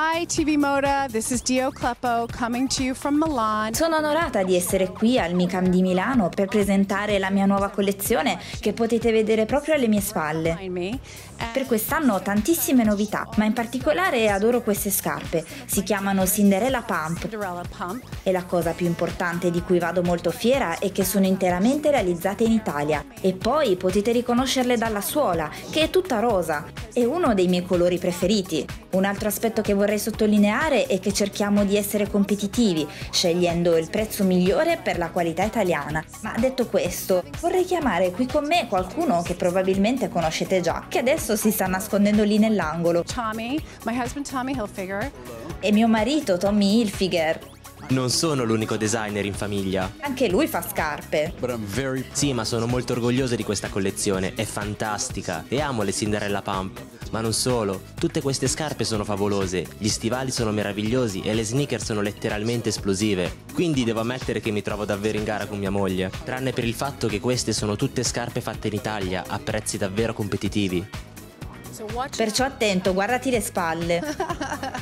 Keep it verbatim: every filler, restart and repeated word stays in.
Hi T V Moda, this is Dio Kleppo coming to you from Milan. Sono onorata di essere qui al MICAM di Milano per presentare la mia nuova collezione che potete vedere proprio alle mie spalle. Per quest'anno ho tantissime novità, ma in particolare adoro queste scarpe. Si chiamano Cinderella Pump e la cosa più importante di cui vado molto fiera è che sono interamente realizzate in Italia e poi potete riconoscerle dalla suola, che è tutta rosa. È uno dei miei colori preferiti. Un altro aspetto che vorrei sottolineare è che cerchiamo di essere competitivi, scegliendo il prezzo migliore per la qualità italiana. Ma detto questo, vorrei chiamare qui con me qualcuno che probabilmente conoscete già, che adesso si sta nascondendo lì nell'angolo. Tommy, my husband Tommy Hilfiger. E mio marito Tommy Hilfiger. Non sono l'unico designer in famiglia. Anche lui fa scarpe. Sì, ma sono molto orgoglioso di questa collezione, è fantastica e amo le Cinderella Pump. Ma non solo, tutte queste scarpe sono favolose, gli stivali sono meravigliosi e le sneaker sono letteralmente esplosive. Quindi devo ammettere che mi trovo davvero in gara con mia moglie, tranne per il fatto che queste sono tutte scarpe fatte in Italia a prezzi davvero competitivi. Perciò attento, guardati le spalle.